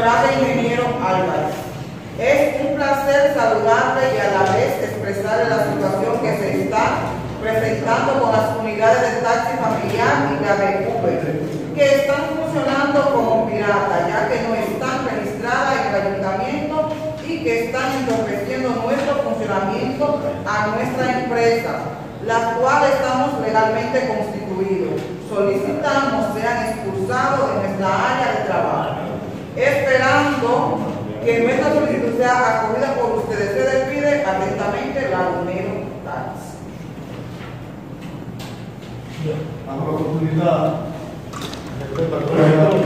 Honorable ingeniero Álvarez, es un placer saludarle y a la vez expresarle la situación que se está presentando con las unidades de taxi familiar y la de Uber, que están funcionando como piratas, ya que no están registradas en el ayuntamiento y que están entorpeciendo nuestro funcionamiento a nuestra empresa, la cual estamos legalmente constituidos. Solicitamos sean expulsados de nuestra área de trabajo. Esperando que nuestra solicitud sea acogida por ustedes, se despide atentamente Lagunero Taxi. Damos la oportunidad. Creo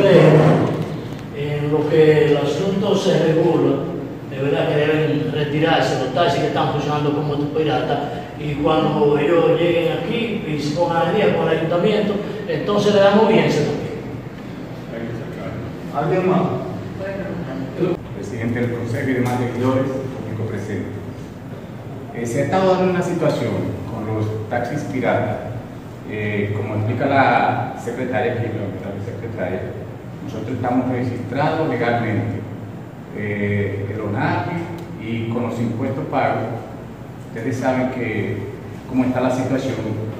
que en lo que el asunto se regula, de verdad que deben retirarse los taxis que están funcionando como piratas, y cuando ellos lleguen aquí y se pongan al día con el ayuntamiento, entonces le damos audiencia también. ¿Alguien más? Presidente del Consejo y demás regidores, público presente. Se ha estado dando una situación con los taxis piratas, como explica la secretaria, nosotros estamos registrados legalmente, el ONAPI y con los impuestos pagos. Ustedes saben que cómo está la situación.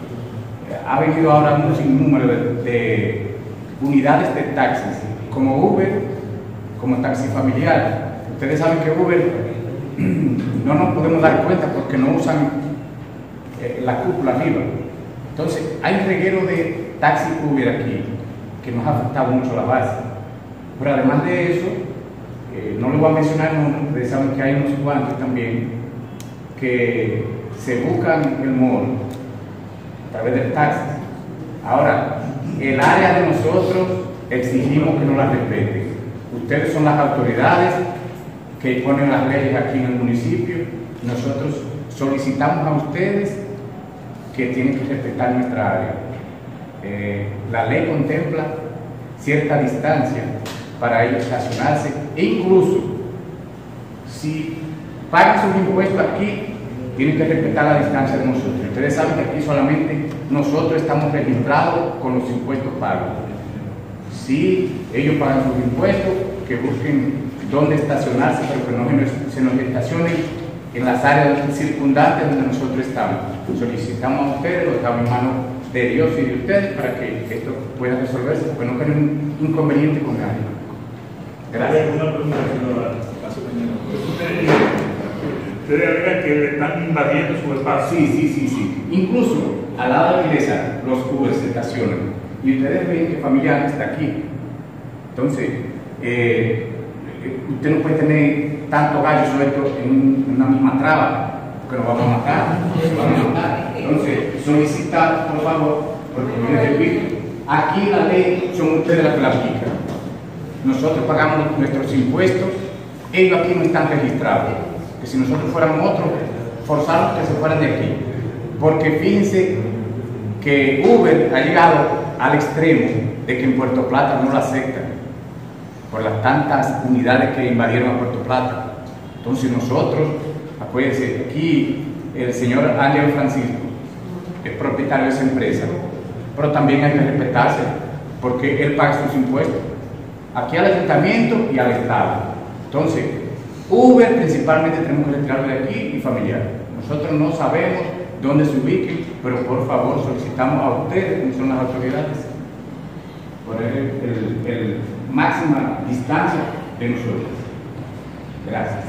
Ha venido ahora un sinnúmero de unidades de taxis, como Uber, como taxi familiar. Ustedes saben que Uber no nos podemos dar cuenta porque no usan la cúpula arriba. Entonces, hay un reguero de taxi Uber aquí que nos ha afectado mucho la base. Pero además de eso, no les voy a mencionar nombres, ustedes saben que hay unos cuantos también que se buscan el modo a través del taxi. Ahora, el área de nosotros exigimos que nos la respeten. Ustedes son las autoridades que ponen las leyes aquí en el municipio. Nosotros solicitamos a ustedes que tienen que respetar nuestra área. La ley contempla cierta distancia para ellos estacionarse e incluso si pagan sus impuestos aquí, tienen que respetar la distancia de nosotros. Ustedes saben que aquí solamente nosotros estamos registrados con los impuestos pagos. Si ellos pagan sus impuestos, que busquen dónde estacionarse, pero que no se nos estacionen en las áreas circundantes donde nosotros estamos. Solicitamos a ustedes, lo dejamos en manos de Dios y de ustedes para que esto pueda resolverse, porque no tienen inconveniente con nadie. Gracias. Una pregunta, señora. Ustedes alegan que le están invadiendo su espacio. Sí. Incluso al lado de la iglesia, los Uber se estacionan. Y ustedes ven que familiar está aquí. Entonces, usted no puede tener tantos gallos sueltos en una misma traba, porque nos vamos a matar. Entonces, solicitar, por favor, porque me repito, aquí la ley son ustedes las que la aplican. Nosotros pagamos nuestros impuestos, ellos aquí no están registrados. Que si nosotros fuéramos otros, forzarlos que se fueran de aquí. Porque fíjense que Uber ha llegado al extremo de que en Puerto Plata no lo aceptan por las tantas unidades que invadieron a Puerto Plata. Entonces nosotros, acuérdense, aquí el señor Ángel Francisco es propietario de esa empresa, pero también hay que respetarse porque él paga sus impuestos aquí al ayuntamiento y al Estado. Entonces, Uber principalmente tenemos que retirarlo de aquí y familiar. Nosotros no sabemos dónde se ubiquen, pero por favor solicitamos a ustedes, que son las autoridades, poner el máxima distancia de nosotros. Gracias.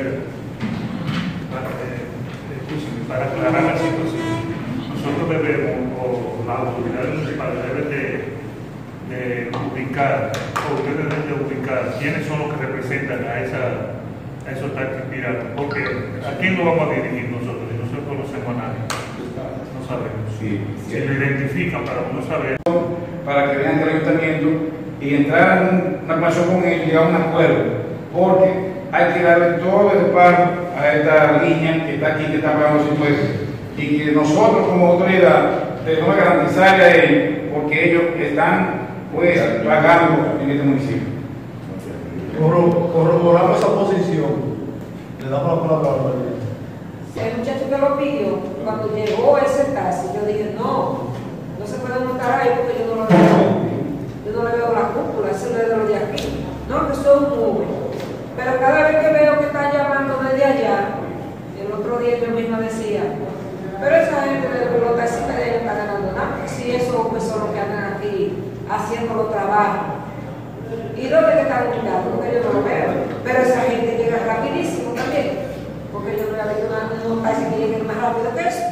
Para aclarar la situación, nosotros debemos, o las autoridades municipales deben de ubicar, o ustedes deben de ubicar quiénes son los que representan a esos taxis piratas, porque ¿a quién lo vamos a dirigir nosotros? Y nosotros no conocemos a nadie, no sabemos. Sí. Si lo identifican para uno saber. Para que vean el ayuntamiento y entrar en una conversación con ellos y llegar a un acuerdo, porque hay que darle todo el paro a esta línea que está aquí, que está pagando los impuestos, y que nosotros como autoridad debemos garantizarle a ellos, porque ellos están pues pagando en este municipio. Corroboramos esa posición. Le damos la palabra a la El muchacho que lo pidió, cuando llegó ese taxi, yo dije, no se puede montar ahí porque yo no lo veo. Yo no le veo la cúpula, ese no es de los de aquí. no, que son Uber. Pero cada vez que veo que están llamando desde allá, el otro día yo misma decía, pero esa gente de los taxistas de ellos están ganando nada, porque si eso pues son los que andan aquí haciendo los trabajos. ¿Y dónde que están ubicando? Porque yo no lo veo. Pero esa gente llega rapidísimo también, porque yo no he visto unos taxis que lleguen más rápido que eso.